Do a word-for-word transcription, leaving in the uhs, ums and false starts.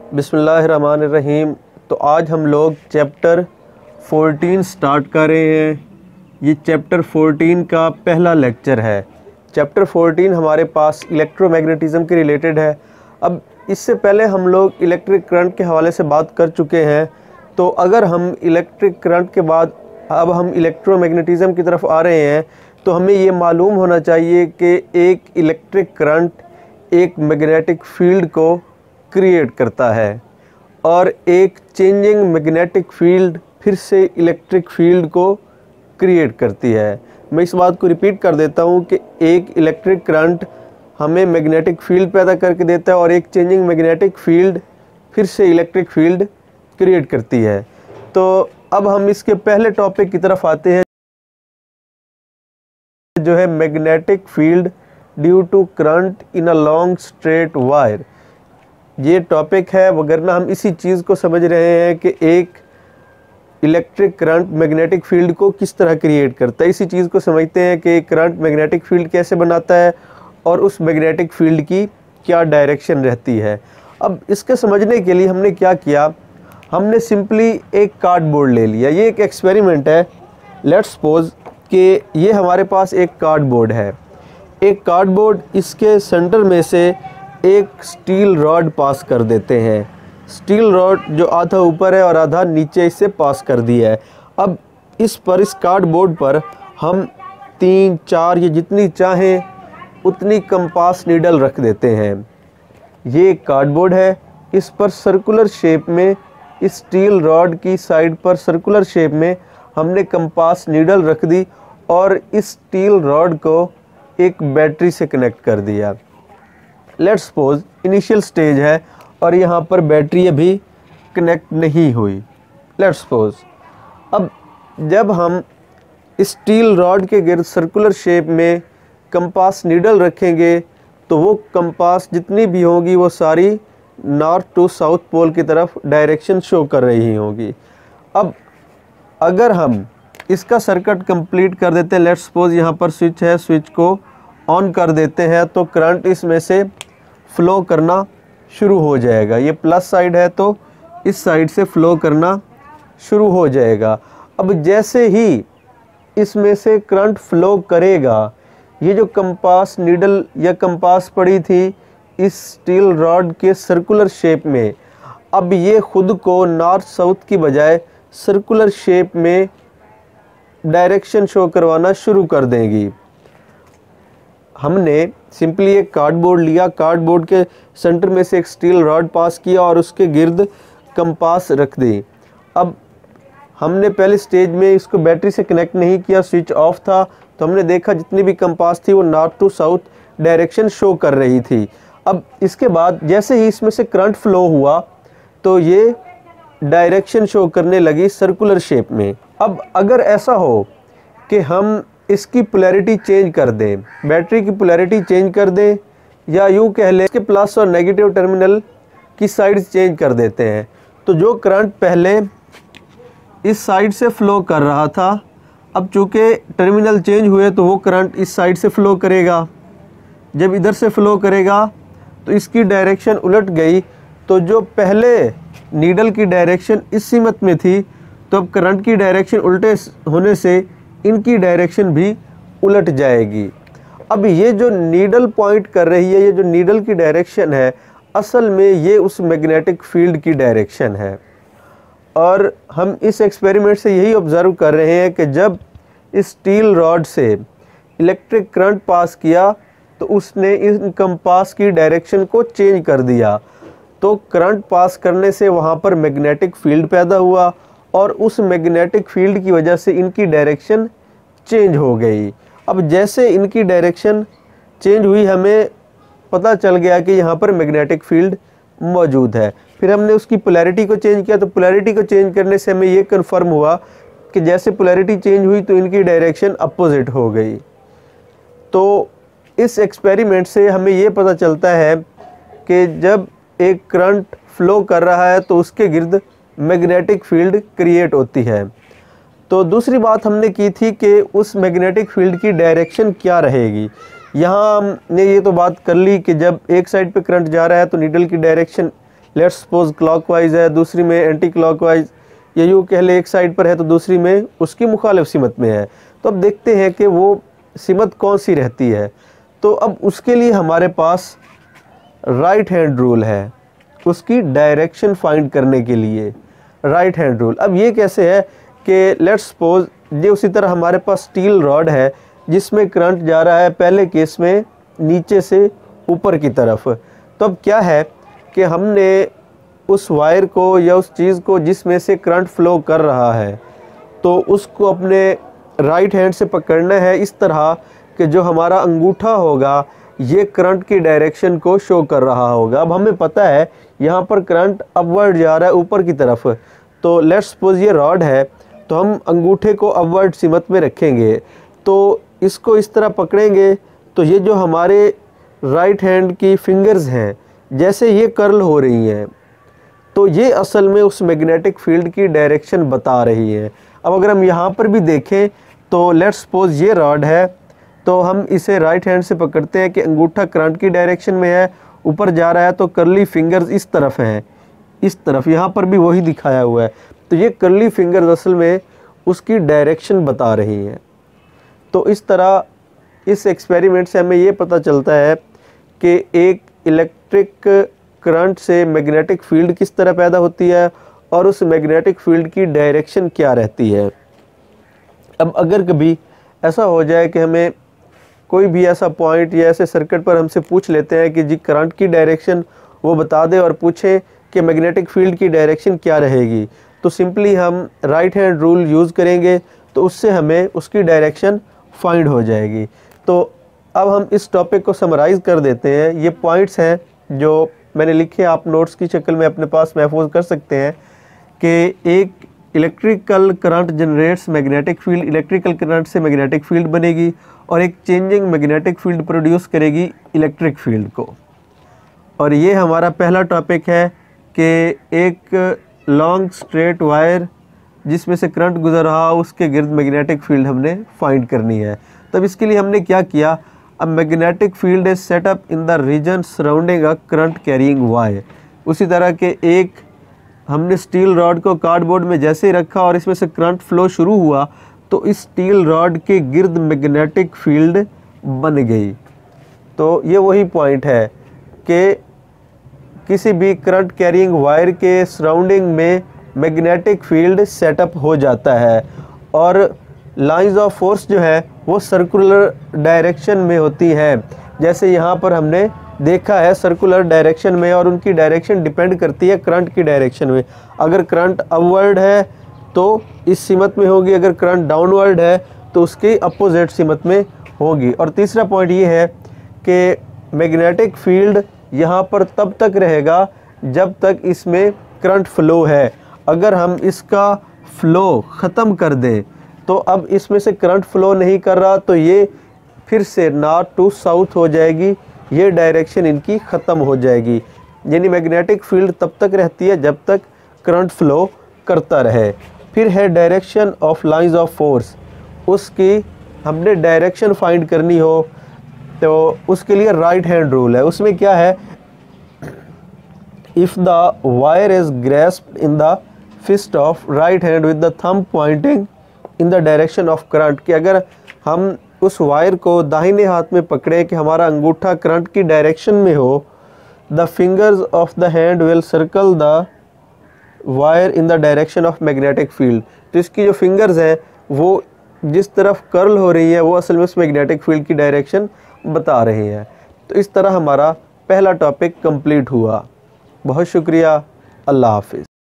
बिस्मिल्लाहिर्रहमानिर्रहीम। तो आज हम लोग चैप्टर फोर्टीन स्टार्ट कर रहे हैं। ये चैप्टर फोर्टीन का पहला लेक्चर है। चैप्टर फोर्टीन हमारे पास इलेक्ट्रोमैग्नेटिज़म के रिलेटेड है। अब इससे पहले हम लोग इलेक्ट्रिक करंट के हवाले से बात कर चुके हैं। तो अगर हम इलेक्ट्रिक करंट के बाद अब हम इलेक्ट्रोमैग्नेटिज़म की तरफ आ रहे हैं, तो हमें ये मालूम होना चाहिए कि एक इलेक्ट्रिक करंट एक मैग्नेटिक फील्ड को क्रिएट करता है और एक चेंजिंग मैग्नेटिक फील्ड फिर से इलेक्ट्रिक फील्ड को क्रिएट करती है। मैं इस बात को रिपीट कर देता हूँ कि एक इलेक्ट्रिक करंट हमें मैग्नेटिक फील्ड पैदा करके देता है और एक चेंजिंग मैग्नेटिक फील्ड फिर से इलेक्ट्रिक फील्ड क्रिएट करती है। तो अब हम इसके पहले टॉपिक की तरफ आते हैं, जो है magnetic field due to current in a long straight wire. ये टॉपिक है, वगरना हम इसी चीज़ को समझ रहे हैं कि एक इलेक्ट्रिक करंट मैग्नेटिक फील्ड को किस तरह क्रिएट करता है। इसी चीज़ को समझते हैं कि करंट मैग्नेटिक फील्ड कैसे बनाता है और उस मैग्नेटिक फील्ड की क्या डायरेक्शन रहती है। अब इसके समझने के लिए हमने क्या किया, हमने सिंपली एक कार्डबोर्ड ले लिया। ये एक एक्सपेरिमेंट है। लेट्स सपोज कि ये हमारे पास एक कार्डबोर्ड है। एक कार्डबोर्ड, इसके सेंटर में से एक स्टील रॉड पास कर देते हैं। स्टील रॉड जो आधा ऊपर है और आधा नीचे इससे पास कर दिया है। अब इस पर इस कार्डबोर्ड पर हम तीन चार या जितनी चाहें उतनी कंपास नीडल रख देते हैं। ये एक कार्डबोर्ड है, इस पर सर्कुलर शेप में, इस स्टील रॉड की साइड पर सर्कुलर शेप में हमने कंपास नीडल रख दी और इस स्टील रॉड को एक बैटरी से कनेक्ट कर दिया। लेट्स सपोज इनिशियल स्टेज है और यहाँ पर बैटरी अभी कनेक्ट नहीं हुई। लेट्स सपोज अब जब हम स्टील रॉड के गिर्द सर्कुलर शेप में कंपास नीडल रखेंगे तो वो कंपास जितनी भी होगी वो सारी नॉर्थ टू साउथ पोल की तरफ डायरेक्शन शो कर रही होगी। अब अगर हम इसका सर्किट कंप्लीट कर देते हैं, लेट्स सपोज यहाँ पर स्विच है, स्विच को ऑन कर देते हैं तो करंट इसमें से फ़्लो करना शुरू हो जाएगा। ये प्लस साइड है तो इस साइड से फ़्लो करना शुरू हो जाएगा। अब जैसे ही इसमें से करंट फ़्लो करेगा, ये जो कंपास नीडल या कंपास पड़ी थी इस स्टील रॉड के सर्कुलर शेप में, अब ये ख़ुद को नॉर्थ साउथ की बजाय सर्कुलर शेप में डायरेक्शन शो करवाना शुरू कर देंगी। हमने सिंपली एक कार्डबोर्ड लिया, कार्डबोर्ड के सेंटर में से एक स्टील रॉड पास किया और उसके गिर्द कंपास रख दी। अब हमने पहले स्टेज में इसको बैटरी से कनेक्ट नहीं किया, स्विच ऑफ था, तो हमने देखा जितनी भी कंपास थी वो north to south direction show कर रही थी। अब इसके बाद जैसे ही इसमें से करंट फ्लो हुआ तो ये डायरेक्शन शो करने लगी सर्कुलर शेप में। अब अगर ऐसा हो कि हम इसकी पोलैरिटी चेंज कर दें, बैटरी की पोलैरिटी चेंज कर दें, या यूँ कह लें इसके प्लस और नेगेटिव टर्मिनल की साइड चेंज कर देते हैं, तो जो करंट पहले इस साइड से फ़्लो कर रहा था, अब चूँकि टर्मिनल चेंज हुए तो वो करंट इस साइड से फ़्लो करेगा। जब इधर से फ़्लो करेगा तो इसकी डायरेक्शन उलट गई, तो जो पहले नीडल की डायरेक्शन इस सीमत में थी, तो अब करंट की डायरेक्शन उल्टे होने से इनकी डायरेक्शन भी उलट जाएगी। अब ये जो नीडल पॉइंट कर रही है, ये जो नीडल की डायरेक्शन है, असल में ये उस मैग्नेटिक फील्ड की डायरेक्शन है। और हम इस एक्सपेरिमेंट से यही ऑब्ज़र्व कर रहे हैं कि जब इस स्टील रॉड से इलेक्ट्रिक करंट पास किया तो उसने इन कंपास की डायरेक्शन को चेंज कर दिया, तो करंट पास करने से वहाँ पर मैग्नेटिक फील्ड पैदा हुआ और उस मैग्नेटिक फील्ड की वजह से इनकी डायरेक्शन चेंज हो गई। अब जैसे इनकी डायरेक्शन चेंज हुई, हमें पता चल गया कि यहाँ पर मैग्नेटिक फील्ड मौजूद है। फिर हमने उसकी पोलैरिटी को चेंज किया, तो पोलैरिटी को चेंज करने से हमें ये कन्फर्म हुआ कि जैसे पोलैरिटी चेंज हुई तो इनकी डायरेक्शन अपोजिट हो गई। तो इस एक्सपेरिमेंट से हमें ये पता चलता है कि जब एक करंट फ्लो कर रहा है तो उसके गिर्द मैग्नेटिक फील्ड क्रिएट होती है। तो दूसरी बात हमने की थी कि उस मैग्नेटिक फील्ड की डायरेक्शन क्या रहेगी। यहाँ हमने ये तो बात कर ली कि जब एक साइड पे करंट जा रहा है तो नीडल की डायरेक्शन लेट्स सपोज क्लॉकवाइज है, दूसरी में एंटी क्लॉकवाइज, या यूँ कह ले एक साइड पर है तो दूसरी में उसकी मुखालिफ सिमत में है। तो अब देखते हैं कि वो सिमत कौन सी रहती है। तो अब उसके लिए हमारे पास राइट हैंड रूल है, उसकी डायरेक्शन फाइंड करने के लिए राइट हैंड रूल। अब ये कैसे है कि लेट्स सपोज ये उसी तरह हमारे पास स्टील रॉड है जिसमें करंट जा रहा है पहले केस में नीचे से ऊपर की तरफ। तो अब क्या है कि हमने उस वायर को या उस चीज़ को जिसमें से करंट फ्लो कर रहा है तो उसको अपने राइट हैंड से पकड़ना है इस तरह कि जो हमारा अंगूठा होगा ये करंट की डायरेक्शन को शो कर रहा होगा। अब हमें पता है यहाँ पर करंट अपवर्ड जा रहा है ऊपर की तरफ। तो लेट्स सपोज ये रॉड है तो हम अंगूठे को अपवर्ड सिमत में रखेंगे, तो इसको इस तरह पकड़ेंगे तो ये जो हमारे राइट हैंड की फिंगर्स हैं जैसे ये कर्ल हो रही हैं तो ये असल में उस मैग्नेटिक फील्ड की डायरेक्शन बता रही है। अब अगर हम यहाँ पर भी देखें तो लेट्स सपोज ये रॉड है तो हम इसे राइट हैंड से पकड़ते हैं कि अंगूठा करंट की डायरेक्शन में है, ऊपर जा रहा है तो कर्ली फिंगर्स इस तरफ हैं, इस तरफ, यहाँ पर भी वही दिखाया हुआ है। तो ये कर्ली फिंगर्स असल में उसकी डायरेक्शन बता रही हैं। तो इस तरह इस एक्सपेरिमेंट से हमें ये पता चलता है कि एक इलेक्ट्रिक करंट से मैग्नेटिक फील्ड किस तरह पैदा होती है और उस मैग्नेटिक फील्ड की डायरेक्शन क्या रहती है। अब अगर कभी ऐसा हो जाए कि हमें कोई भी ऐसा पॉइंट या ऐसे सर्किट पर हमसे पूछ लेते हैं कि जी करंट की डायरेक्शन वो बता दे और पूछे कि मैग्नेटिक फील्ड की डायरेक्शन क्या रहेगी, तो सिंपली हम राइट हैंड रूल यूज़ करेंगे तो उससे हमें उसकी डायरेक्शन फाइंड हो जाएगी। तो अब हम इस टॉपिक को समराइज़ कर देते हैं। ये पॉइंट्स हैं जो मैंने लिखे, आप नोट्स की शक्ल में अपने पास महफूज कर सकते हैं कि एक electrical current generates magnetic field, electrical current से मैग्नेटिक फील्ड बनेगी और एक चेंजिंग मैग्नेटिक फील्ड प्रोड्यूस करेगी इलेक्ट्रिक फील्ड को। और ये हमारा पहला टॉपिक है कि एक लॉन्ग स्ट्रेट वायर जिसमें से करंट गुजर रहा उसके गिर्द मैग्नेटिक फील्ड हमने फाइंड करनी है। तब इसके लिए हमने क्या किया, अब magnetic field is set up in the region surrounding a current carrying wire. उसी तरह के एक हमने स्टील रॉड को कार्डबोर्ड में जैसे ही रखा और इसमें से करंट फ्लो शुरू हुआ तो इस स्टील रॉड के गिर्द मैग्नेटिक फील्ड बन गई। तो ये वही पॉइंट है कि किसी भी करंट कैरिंग वायर के सराउंडिंग में मैग्नेटिक फील्ड सेटअप हो जाता है और लाइंस ऑफ फोर्स जो है वो सर्कुलर डायरेक्शन में होती है। जैसे यहाँ पर हमने देखा है सर्कुलर डायरेक्शन में, और उनकी डायरेक्शन डिपेंड करती है करंट की डायरेक्शन में। अगर करंट अपवर्ड है तो इस सिमत में होगी, अगर करंट डाउनवर्ड है तो उसकी अपोजिट सिमत में होगी। और तीसरा पॉइंट ये है कि मैग्नेटिक फील्ड यहाँ पर तब तक रहेगा जब तक इसमें करंट फ्लो है। अगर हम इसका फ्लो ख़त्म कर दें तो अब इसमें से करंट फ्लो नहीं कर रहा तो ये फिर से नॉर्थ टू साउथ हो जाएगी, ये डायरेक्शन इनकी ख़त्म हो जाएगी। यानी मैग्नेटिक फील्ड तब तक रहती है जब तक करंट फ्लो करता रहे। फिर है direction of lines of force, उसकी हमने डायरेक्शन फाइंड करनी हो तो उसके लिए राइट हैंड रूल है। उसमें क्या है, if the wire is grasped in the fist of right hand with the thumb pointing in the direction of current, कि अगर हम उस वायर को दाहिने हाथ में पकड़े कि हमारा अंगूठा करंट की डायरेक्शन में हो, the fingers of the hand will circle the wire in the direction of magnetic field. तो इसकी जो फिंगर्स हैं वो जिस तरफ कर्ल हो रही है वो असल में उस मैग्नेटिक फील्ड की डायरेक्शन बता रही है। तो इस तरह हमारा पहला टॉपिक कंप्लीट हुआ। बहुत शुक्रिया, अल्लाह हाफिज़।